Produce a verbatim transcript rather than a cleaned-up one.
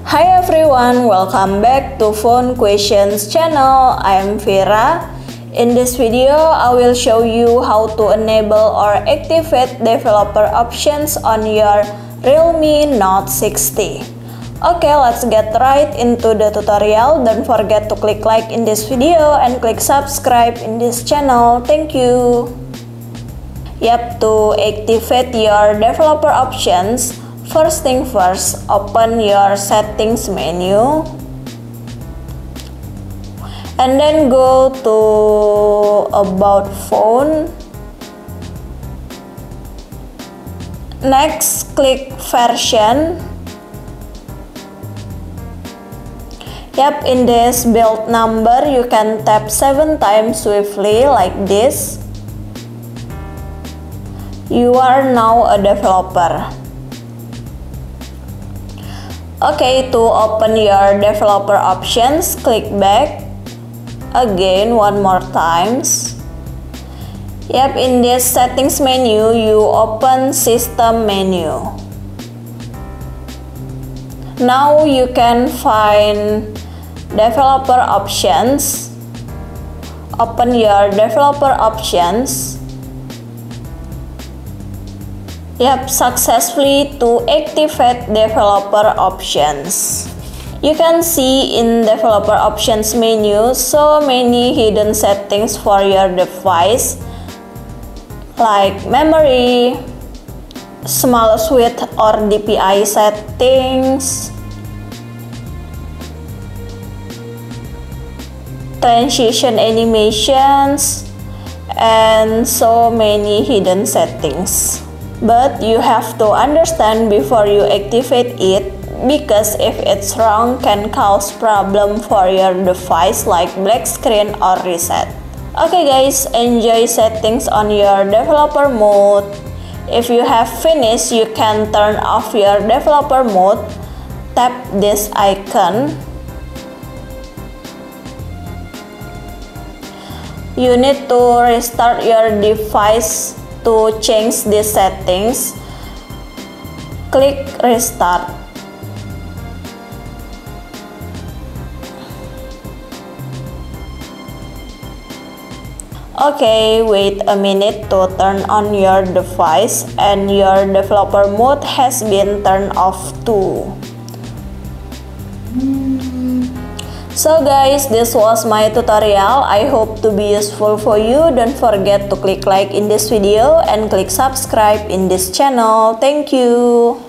Hi everyone, welcome back to Phone Questions channel. I am Vera. In this video, I will show you how to enable or activate developer options on your Realme Note sixty. Okay, let's get right into the tutorial. Don't forget to click like in this video and click subscribe in this channel. Thank you. Yep, to activate your developer options, first thing first, open your settings menu and then go to about phone. Next, click version. Yep, in this build number, you can tap seven times swiftly like this. You are now a developer. Okay, to open your developer options, click back again one more times. Yep, in this settings menu, you open system menu. Now you can find developer options. Open your developer options. Yep, successfully to activate developer options. You can see in developer options menu so many hidden settings for your device like memory, smallest width or D P I settings, transition animations, and so many hidden settings. But you have to understand before you activate it, because if it's wrong can cause problem for your device like black screen or reset. Okay guys, enjoy settings on your developer mode. If you have finished, you can turn off your developer mode. Tap this icon. You need to restart your device to change these settings. Click restart. Okay, wait a minute to turn on your device and your developer mode has been turned off too. So guys, this was my tutorial. I hope to be useful for you. Don't forget to click like in this video and click subscribe in this channel. Thank you.